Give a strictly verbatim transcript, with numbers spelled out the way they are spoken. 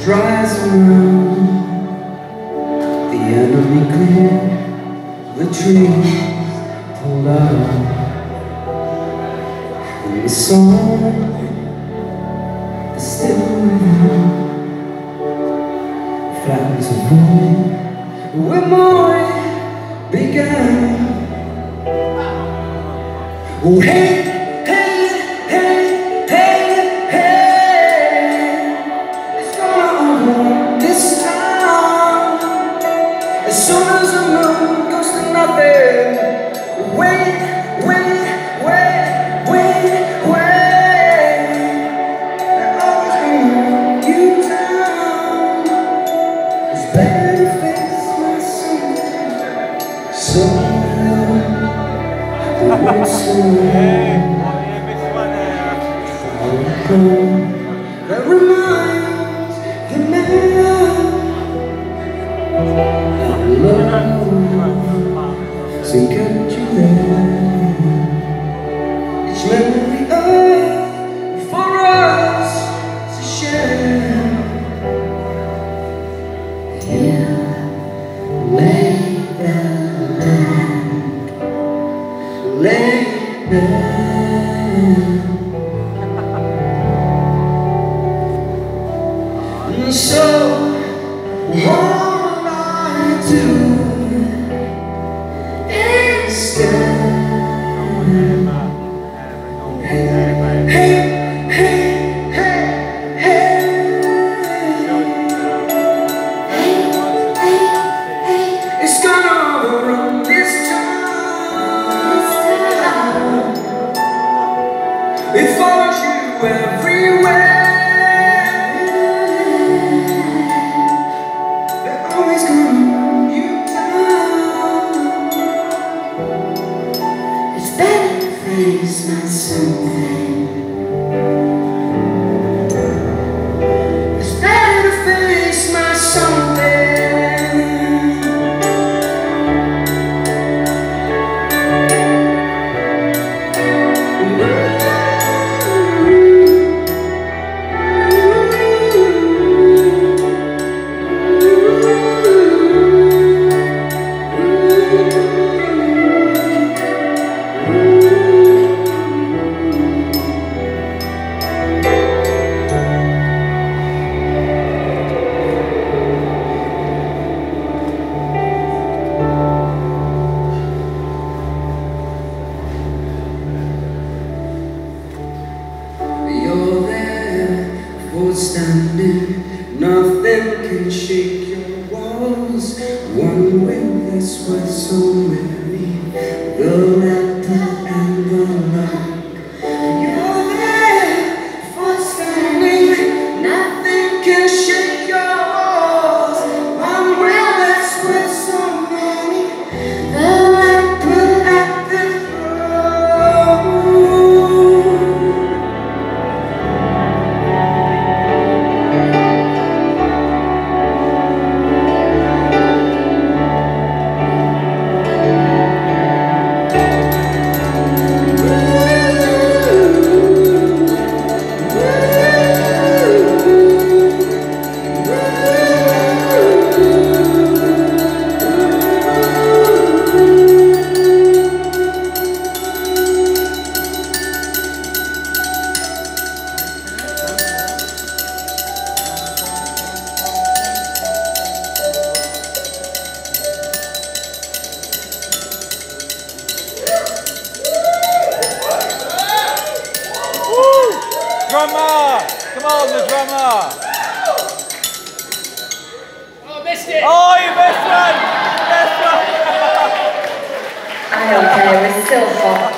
dries around, the enemy clear, the trees pulled out, and the song is still around. Flowers are falling where mine began. Oh hey, hey, hey, hey, hey, it's gonna over this town as soon as the moon goes to nothing. Wait, wait, wait, wait, wait, they're always gonna run you down. It's better to face my son, so that reminds the man that love so get you there. Each memory of for us to share. Here lay the land, lay and so all I do is stand. Hey, hey, hey, hey, hey, it's gonna overrun this time. It follows you everywhere. They're always gonna run you down. It's better to face my something. It's better to face my something. Standing, nothing can shake your walls. One way that's worth so many. The leopard and the rock. You're there for standing, nothing can shake your walls. One way that's worth so many. The leopard and the rock. Drummer! Come on, the drummer! Oh, I missed it! Oh, you missed one! You missed one! I don't care, we're still hot.